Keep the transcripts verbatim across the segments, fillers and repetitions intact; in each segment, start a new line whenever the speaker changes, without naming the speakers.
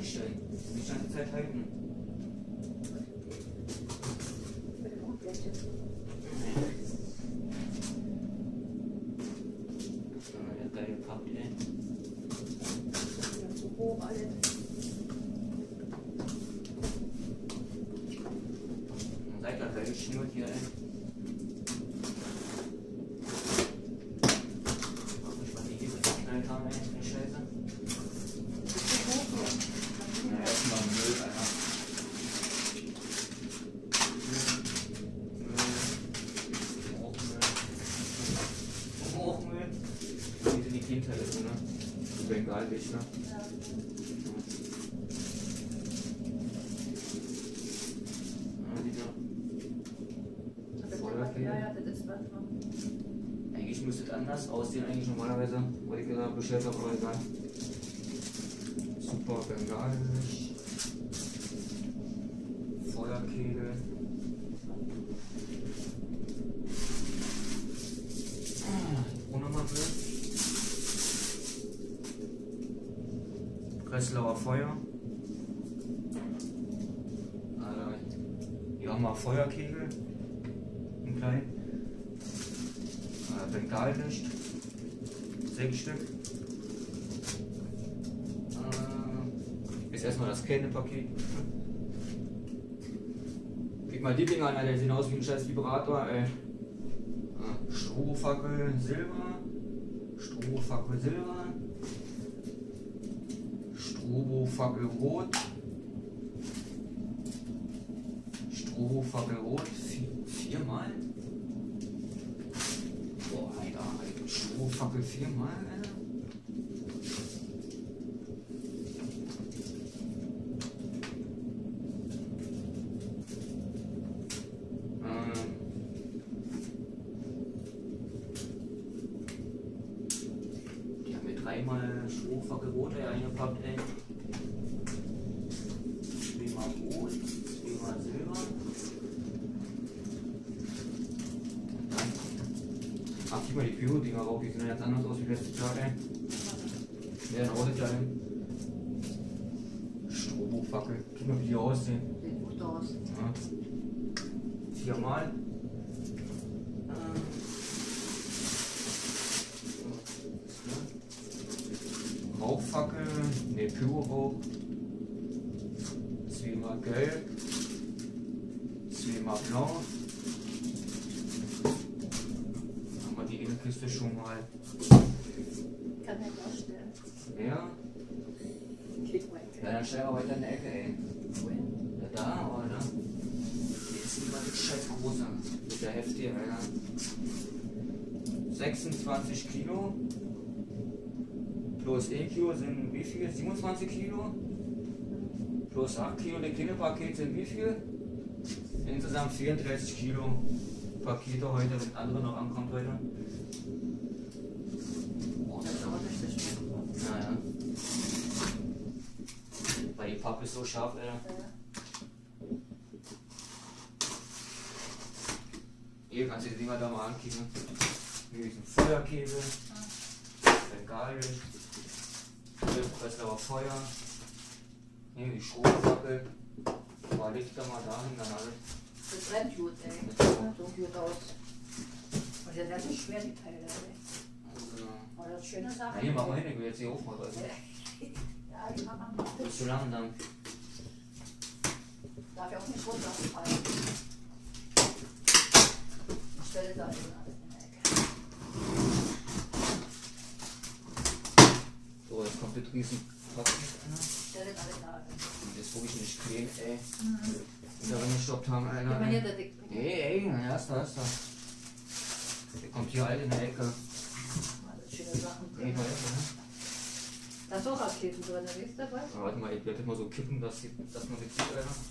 einstellen. Nicht die ganze Zeit halten. Ja, geil gepackt, ey.
Zu hoch alle.
Seid ihr geil geschnürt hier, ey. Hinteile drin, ne? Bengallisch, ne?
Ja. Ja, ja, das ist was noch.
Eigentlich müsste es anders aussehen, eigentlich normalerweise, wollte ich gesagt bestellt habe, aber egal. Super Bengalisch. Feuerkegel. Ohne Mappe. Breslauer Feuer. Hier haben wir Feuerkegel. Ein klein. Äh, Bengallicht. Sechs Stück. Äh, ist erstmal das Kennepaket. Guck mal die Dinger an, Alter, die sehen aus wie ein scheiß Vibrator, ey. Äh, Strohfackel Silber. Strohfackel Silber. Strobofackel Rot. Strobofackel Rot. Vier, viermal? Boah, Alter, Alter. Strobofackel viermal, Alter. Ähm. Die haben mir dreimal Strobofackel Rot ey, eingepackt, ey. Zweimal Rot, zweimal Silber. Ach, guck mal die Pyro-Dinger rauf, die sehen jetzt anders aus wie letztes Jahr, ey. Ja, ein Audit, Strobofackel. Guck mal, wie die aussehen.
Sieht gut aus.
Ja. Viermal. Rauchfackel, ne, Pyro-Rauch. Zweimal gelb. Zweimal blau. Die Kiste schon mal.
Kann ich vorstellen.
Ja? Ja, dann stell mal weiter in der Ecke, ey. Ja, da, oder? Hier ist immer das scheiß große. Mit der Hefte, Alter. sechsundzwanzig Kilo. Plus ein Kilo sind wie viel? siebenundzwanzig Kilo. Plus acht Kilo, der Kinderpaket sind wie viel? Insgesamt vierunddreißig Kilo. Pakete heute, wenn andere noch ankommt heute.
Oh, das ist aber richtig schön.
Naja. Weil die Pappe ist so scharf, ey.
Ja.
Hier kannst du die Dinger da mal ankicken. Hier ist ein Feuerkäse. Bengalisch. Hier Breslauer Feuer. Hier die Stromfackel. Mal leg da mal dahin, dann alles.
Das brennt gut, ey. Das sieht so gut aus. Und das ist nicht schwer, die Teile, ey.
Also,
Aber das ist schöne Sache.
na, hier machen wir hin, ich will jetzt hier hochmachen. Also.
Ja, die kann man machen.
Bis zu lang dann.
Darf ja auch nicht runterfallen. Ich stelle da eben alles in der Ecke.
So, jetzt kommt das riesen Paket.
Ich stelle alles da.
Das ist wirklich nicht clean, ey.
Mhm.
Und da reingestoppt haben, Alter.
Gib mal hier der Dick.
Ey, ey, na, ist da, ist da. Der kommt hier alt in der Ecke.
Alles schöne Sachen
Nee,
drin.
da ist er, ne?
Da ist auch Raketen drin, weißt du dabei?
Aber warte mal, ich werde mal so kippen, dass, sie, dass man das sieht, Alter.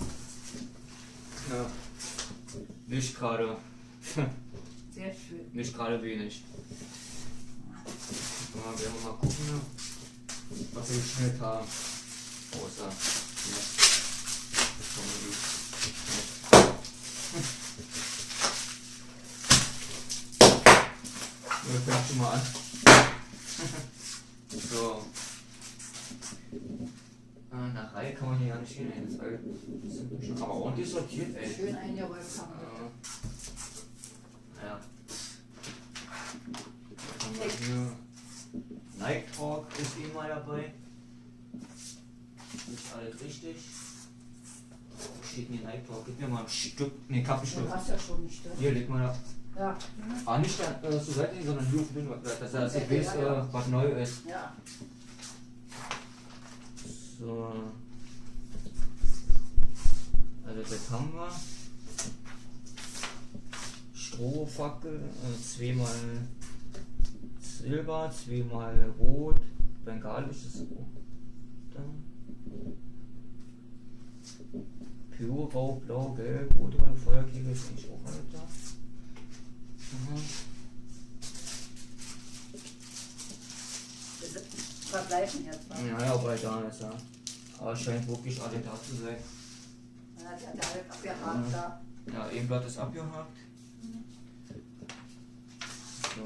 Ja. Nicht gerade.
Sehr schön.
Nicht gerade wenig. So, werden wir mal gucken, ne? Was wir geschnitten haben. Außer. Ne? Wir fangen schon mal an. So. Ah, na, Fläschchen, ey, das all- das sind schon aber ordentlich sortiert, ey.
Schön eingeräumt haben.
Ja. Ja. Dann haben wir hier Nike Talk ist eh mal dabei. Ist alles richtig. Wo steht denn die Nike Talk? Gib mir mal ein Stück, ne,
Du
Kaffeestück.
hast ja schon nicht.
Hier, leg mal da.
Ja.
Ah, nicht da, äh, zur Seite, sondern hier auf den, dass er dass ich weiß, äh, was neu ist.
Ja.
So. Also das haben wir. Strohfackel, äh, zweimal Silber, zweimal Rot, bengalisches Rot. Dann Pyrrau, Blau, Gelb, Rot, rote Feuerkegel ist eigentlich auch alle da. Mhm.
Vergleichen jetzt mal.
Ja, ja, aber da ist er. Aber scheint wirklich alle da zu sein.
Ja, die hat ja alle abgehakt da.
Ja, ein Blatt ist abgehakt. So.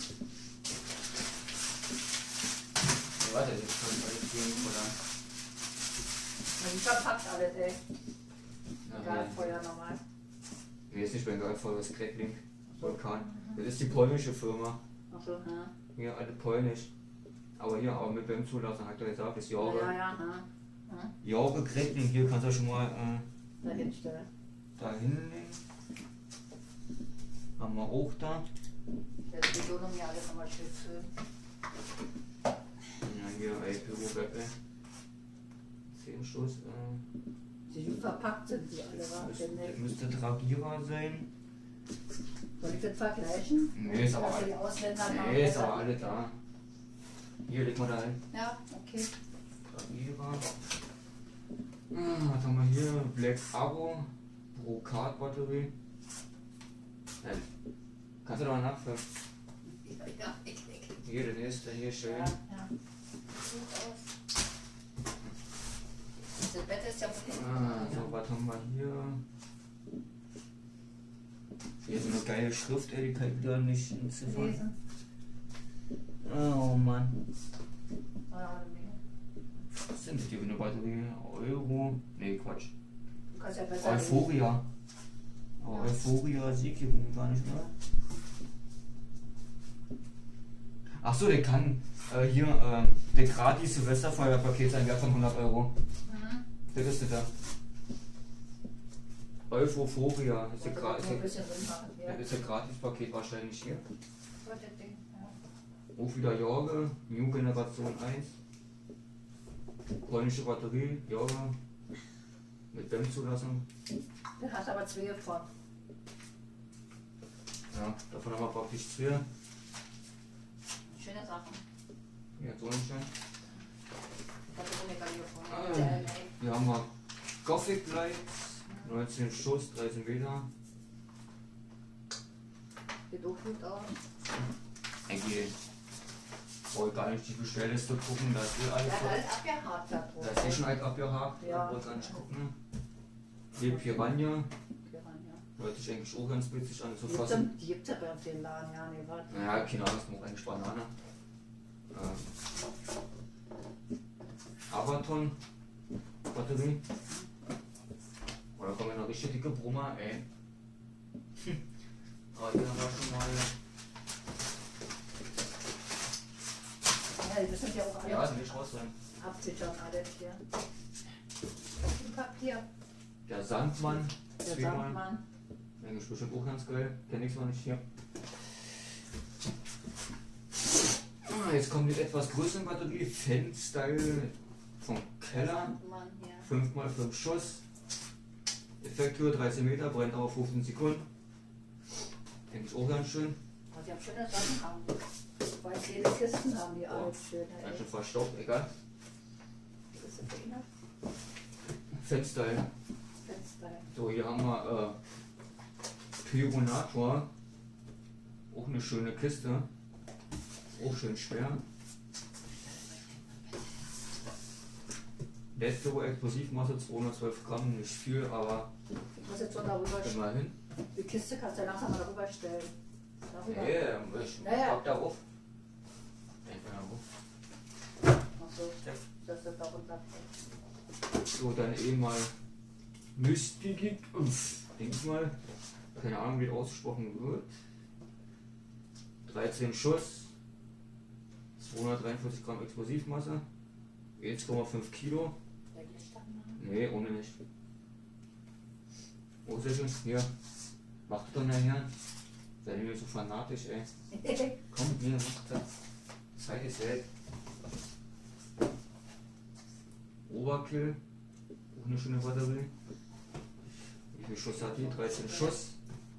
Ja, warte, jetzt kann ich alles gehen, oder?
Man verpackt alles, ey.
Ja,
Egal,
nee.
Feuer normal.
Nee, ist nicht Bengalfeuer, das ist Crackling. Vulkan. Das ist die polnische Firma.
Ach so, ja.
Hier, alle polnisch. Aber hier, aber mit beim Zulassen hat er gesagt, bis
Ja,
Jahre.
ja, ja. ja.
Jahre Crackling, hier kannst du schon mal äh,
Da hinstellen.
da hinlegen. Haben wir auch da.
Das ist die Wohnung ja alles nochmal schön schön.
Ja, hier, ey, Pyro-Beppe. Zehn Schuss. Äh,
Die gut verpackt sind die alle, wa?
das
Denn,
müsste Tragierer sein.
soll ich das vergleichen?
Nee, ist aber
Dass
alle-
die Ausländer haben
Nee, ist
besser-
aber alle da. Hier, leg mal da hin.
Ja, okay.
Tragierer. Ah, was haben wir hier? Black Arrow. Brokat-Batterie. Ja, kannst du doch mal nachfüllen.
Ja, ja, ich denke.
Hier, der nächste, hier schön.
Ja, ja. Gut aus. Das Bett ist ja von hinten.
Ah, so, was haben wir hier? Hier so eine geile Schrift, ey, die kann ich wieder nicht entziffern.
Lesen.
Oh Mann.
Ja, nee.
Was sind das hier für eine Batterie? Euro? Nee, Quatsch.
Du kannst ja besser lesen.
Euphoria. Oh, Euphoria Siegübung gar nicht mehr. Achso, der kann äh, hier äh, der gratis Silvesterfeuerpaket sein, Wert von hundert Euro.
Mhm.
Das ist das da. Euphoria. Ist der
Wollte
gra-
noch
ist
ein
der-
bisschen drin machen. Ja.
das ist der Gratispaket wahrscheinlich hier.
So, das Ding. Ja.
Auch wieder Jorge, New Generation eins. Polnische Batterie, Jorge. Mit B E M-Zulassung.
Du hast aber zwei von.
Ja, davon haben wir praktisch zwei.
Schöne Sachen.
Ja, so nicht schön.
Das ist eine geile von.
Ah.
Der L A.
Hier haben wir Gothic Lights, neunzehn Schuss, dreizehn Meter.
Sieht auch gut aus.
Eigentlich brauche ich gar nicht die Bestellliste gucken, da ist eh alles.
Der hat alles abgehakt da drauf.
Da ist eh schon alt abgehakt,
Ja.
da brauche ich gar nicht gucken. Hier Piranha,
Ja.
hört sich eigentlich auch ganz witzig an zu
Die gibt's
fassen.
im- die gibt's ja bei uns den Laden, ja, nee, warte.
Naja, keine Ahnung, das muss eigentlich Banane. Äh, Abaton Batterie. Oder kommen wir noch richtig dicke Brummer, ey. Aber hier haben wir schon mal.
Ja, die müssen ja auch
Ja,
alles
also nicht raus sein.
absichern, alles hier. Viel Papier.
Der Sandmann,
Der
zweimal.
Sandmann.
Eigentlich bestimmt auch ganz geil. Kenn ich zwar nicht hier. Ah, jetzt kommt die etwas größere Batterie. Fan-Style vom Keller.
Sandmann hier.
fünf mal fünf Schuss. Effekthöhe dreizehn Meter, brennt aber fünfzehn Sekunden. Denke ich auch ganz schön.
Und die haben schöne Sachen haben. Weil jede Kisten haben die alles schön.
Ganz
ey.
schön verstaubt, egal.
Das ist ein Ding, ne?
Fan-Style.
Fenster.
So, hier haben wir äh, Pyronator. Auch eine schöne Kiste. Auch schön schwer. Letztere Explosivmasse zweihundertzwölf Gramm, nicht viel, aber
Ich muss jetzt so darüber stellen.
immerhin.
Die Kiste kannst du ja langsam mal darüber stellen. Darüber.
Nee, ich
Ja, ja.
pack da auf. Denk mal auf.
Ach so, dass das darunter fällt.
So, dann eben mal Mystik. Uff, denk ich mal. Keine Ahnung, wie das ausgesprochen wird. dreizehn Schuss. zweihundertdreiundvierzig Gramm Explosivmasse. eins Komma fünf Kilo. Nee, ohne nicht. Wo ist er schon? Hier. Mach doch nachher. Seid ihr nicht so fanatisch, ey. Komm, hier, mach das. Zeit ist weg. Overkill. Auch eine schöne Batterie. Wie viel Schuss hat die? dreizehn Schuss.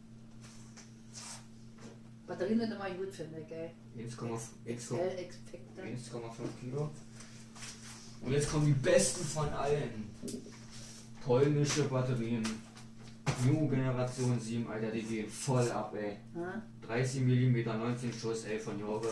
Batterien sind immer gut, finde ich, gell?
eins Komma fünf Kilo. Und jetzt kommen die besten von allen. Polnische Batterien. New Generation sieben, Alter, die gehen voll ab, ey. Hm? dreißig Millimeter, neunzehn Schuss, ey, von Jorge.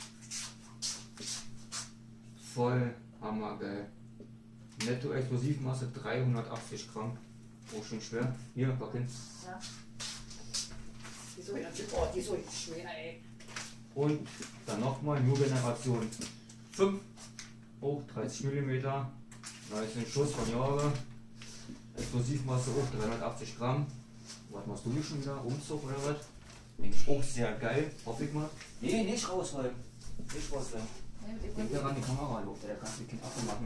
Voll Hammer, geil. Netto Explosivmasse dreihundertachtzig Gramm. Oh, schön schwer. Hier, packen. Ja.
Die ist so, oh, die ist so schwer, ey.
Und dann nochmal New Generation fünf. Hoch dreißig Millimeter. neunzehn Schuss von Jorge. Explosivmasse hoch dreihundertachtzig Gramm. Was machst du hier schon wieder? Umzug oder was? Denke ich auch sehr geil. Hoffe ich mal. Nee, nicht rausräumen. Nicht rausräumen. Denk daran, die Kamera läuft, da kannst du die Kind abmachen.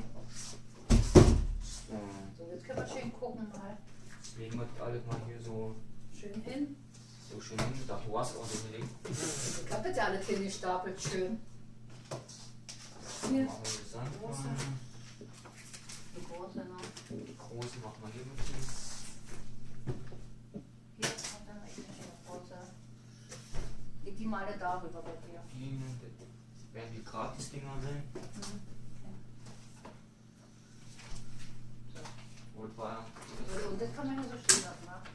So, jetzt können wir schön gucken mal.
Jetzt legen wir das alles mal hier so
schön hin.
So schön hin. Da du hast auch so gelegt.
Ich hab jetzt ja alles hingestapelt, schön. Hier.
Machen wir das an.
Große. Die große noch.
Die große machen wir hier mit hin.
Hier kommt dann echt eine schöne große. Leg die mal darüber bei dir.
Die werden die Gratis-Dinger sein. Mhm. Und war.
Und das kann man ja so stehen lassen, ne?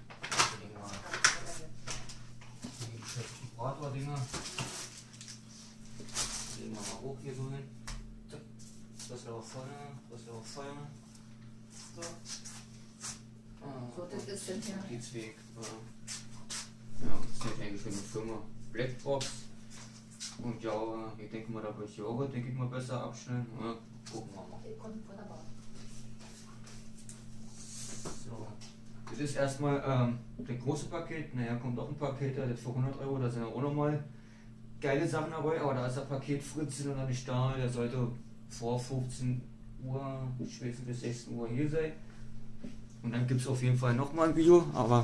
Die Vibrator-Dinger. Legen wir mal hoch hier so hin. Das wäre auch Feuer, das wäre auch Feuer.
So.
Ah,
so, das ist denn hier.
Weg. Ja, das ist eigentlich für eine Firma. Blackbox. Und ja, ich denke mal, da würde ich die Auge, denke ich mal, besser abstellen. Ja, gucken wir mal.
Wunderbar.
So. Das ist erstmal ähm, das große Paket. Naja, kommt auch ein Paket, das für hundert Euro, da sind ja auch nochmal geile Sachen dabei, aber da ist der Paket Fritz noch nicht da, der sollte vor fünfzehn Uhr, spätestens bis sechzehn Uhr hier sein. Und dann gibt es auf jeden Fall nochmal ein Video, aber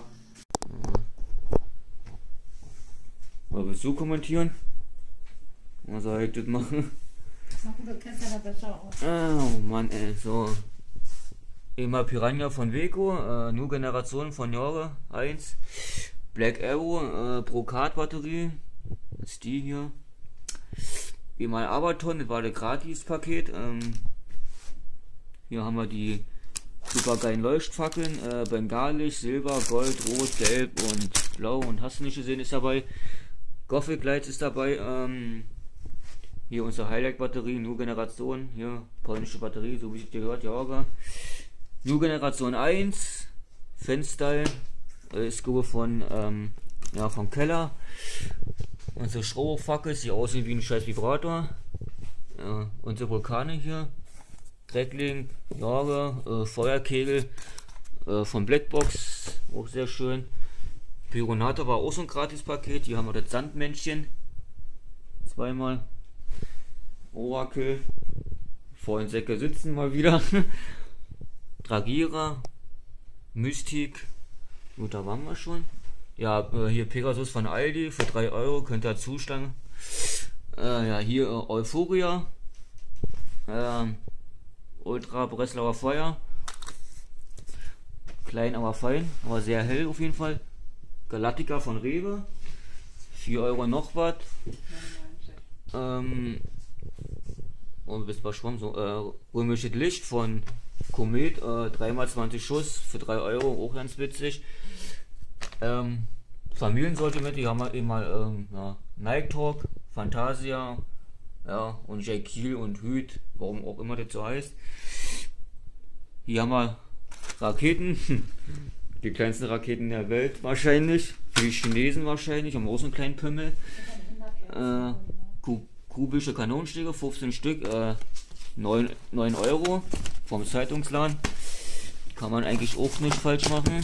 mal willst du kommentieren? Was soll ich das machen?
Machen, du kennst ja da besser aus.
Oh Mann, ey, so. Immer Piranha von Weco, äh, New Generation von Jorge eins. Black Arrow, äh, Brokat Batterie. Das ist die hier. Einmal Abaton, das war das Gratis-Paket. Ähm, hier haben wir die super geilen Leuchtfackeln. Äh, Bengalisch, Silber, Gold, Rot, Gelb und Blau und hast du nicht gesehen ist dabei. Gothic Lights ist dabei. Ähm, hier unsere Highlight-Batterie, New Generation. Hier polnische Batterie, so wie es dir gehört, Jorge. New Generation eins. Fanstyle. Äh, ist glaube von, ähm, ja, vom Keller. Unsere Strohfackel, die aussehen wie ein scheiß Vibrator. Ja, unsere Vulkane hier. Crackling, Jorge, äh, Feuerkegel äh, von Blackbox, auch sehr schön. Pyronata war auch so ein Gratis-Paket. Hier haben wir das Sandmännchen. Zweimal. Orakel. Vollen Säcke sitzen mal wieder. Dragira. Mystik. Gut, da waren wir schon. Ja, äh, hier Pegasus von Aldi für drei Euro, könnt ihr zuschlagen. Äh, ja, hier äh, Euphoria. Äh, Ultra Breslauer Feuer. Klein, aber fein, aber sehr hell auf jeden Fall. Galactica von Rewe. vier Euro noch was. Ähm, und bis was schwamm so. Äh, römisches Licht von Komet. Äh, drei mal zwanzig Schuss für drei Euro, auch ganz witzig. Ähm, Familiensortiment, die haben wir eben mal ähm, ja, Nike Talk, Fantasia, ja, und J. Kiel und Hüt, warum auch immer das so heißt. Hier haben wir Raketen, die kleinsten Raketen der Welt wahrscheinlich, für die Chinesen wahrscheinlich, haben auch so einen kleinen Pimmel. Äh, kubische Kanonenschläge, fünfzehn Stück, äh, neun Euro vom Zeitungsladen. Kann man eigentlich auch nicht falsch machen.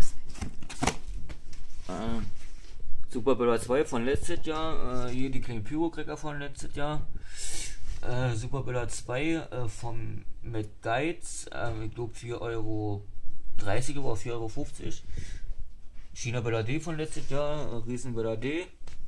Äh, Super Böller zwei von letztes Jahr. Äh, hier die kleinen Pyrocracker von letztes Jahr. Äh, Super Böller zwei äh, vom McGuides. Äh, ich glaube vier Euro dreißig oder vier Euro fünfzig. China Böller D von letztes Jahr. Äh, Riesen Böller D.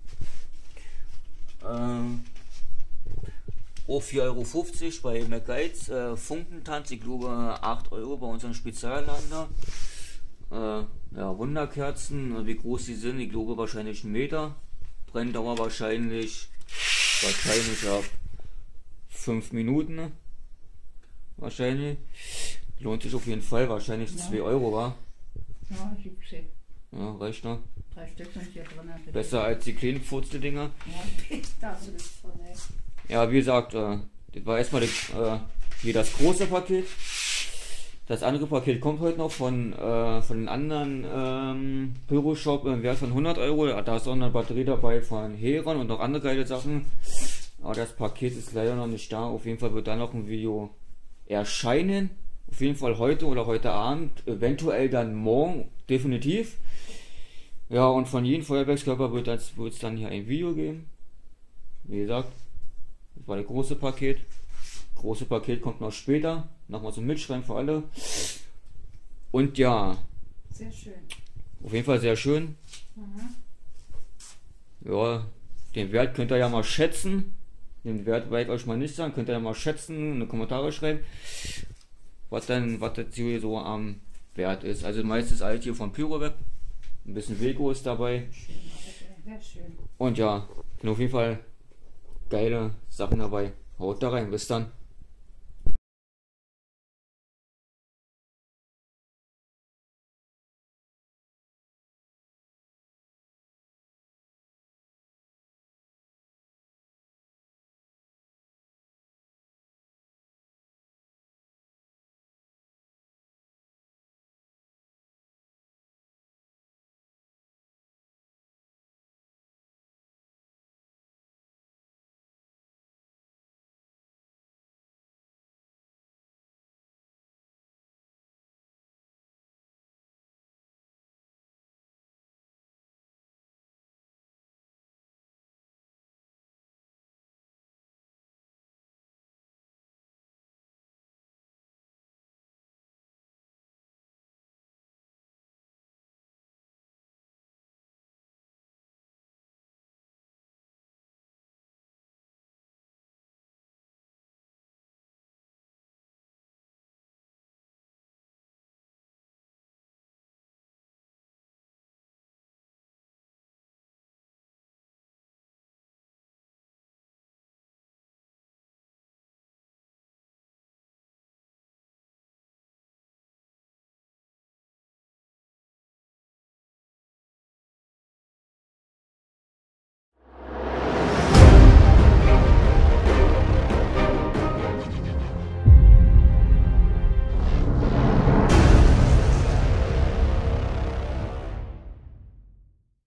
Äh, auch vier Euro fünfzig bei McGuides. Äh, Funkentanz, ich glaube acht Euro bei unserem Spezialladen da. Äh, ja, Wunderkerzen, wie groß die sind, ich glaube wahrscheinlich einen Meter. Brenndauer wahrscheinlich, wahrscheinlich ab fünf Minuten. Wahrscheinlich. Lohnt sich auf jeden Fall, wahrscheinlich
Ja.
zwei Euro, war.
Ja, siebzehn.
Ja, reicht noch.
Drei Stück sind hier drin. bitte.
Besser als die kleinen Furzel-Dinger.
Ja, da hast du das von, ey.
Ja, wie gesagt, äh, das war erstmal das, äh, hier das große Paket. Das andere Paket kommt heute noch von, äh, von den anderen ähm, Pyro-Shop im Wert von hundert Euro. Da ist auch eine Batterie dabei von Heron und noch andere geile Sachen. Aber das Paket ist leider noch nicht da. Auf jeden Fall wird da noch ein Video erscheinen. Auf jeden Fall heute oder heute Abend. Eventuell dann morgen. Definitiv. Ja, und von jedem Feuerwerkskörper wird es wird dann hier ein Video geben. Wie gesagt, das war das große Paket. Große Paket kommt noch später. Nochmal zum Mitschreiben für alle. Und ja,
Sehr schön.
auf jeden Fall sehr schön.
Mhm.
Ja, den Wert könnt ihr ja mal schätzen. Den Wert werde ich euch mal nicht sagen. Könnt ihr ja mal schätzen, in die Kommentare schreiben, was dann, was das hier so am Wert ist. Also meistens alt hier von Pyroweb. Ein bisschen Vego ist dabei.
Schön, sehr schön.
Und ja, sind auf jeden Fall geile Sachen dabei. Haut da rein, bis dann.